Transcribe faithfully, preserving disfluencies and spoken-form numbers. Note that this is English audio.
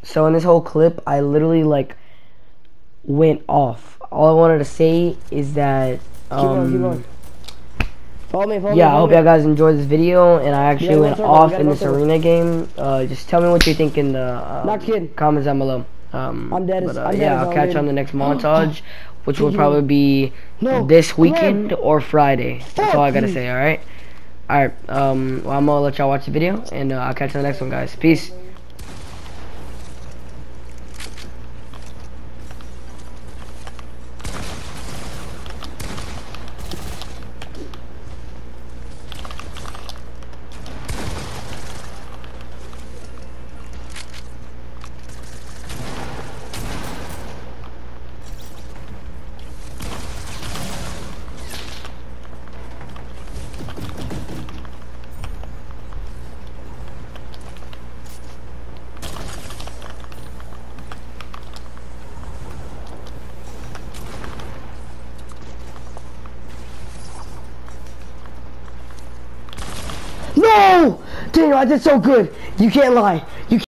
So in this whole clip, I literally like went off. All I wanted to say is that um, Keep going, keep going. Follow me, follow yeah, me, I follow hope me. y'all guys enjoyed this video, and I actually Yeah, went circle, off we gotta in go this circle. arena game. Uh, just tell me what you think in the um, Not kidding. comments down below. Um, I'm dead as- but uh, I'm dead yeah, as I'll catch you on already. the next montage, which will Pinky probably ring. be No, this come on. weekend or Friday. That's all I gotta Fuck say. All right, all right. Um, well, I'm gonna let y'all watch the video, and uh, I'll catch you on the next one, guys. Peace. No! Daniel, I did so good. You can't lie. You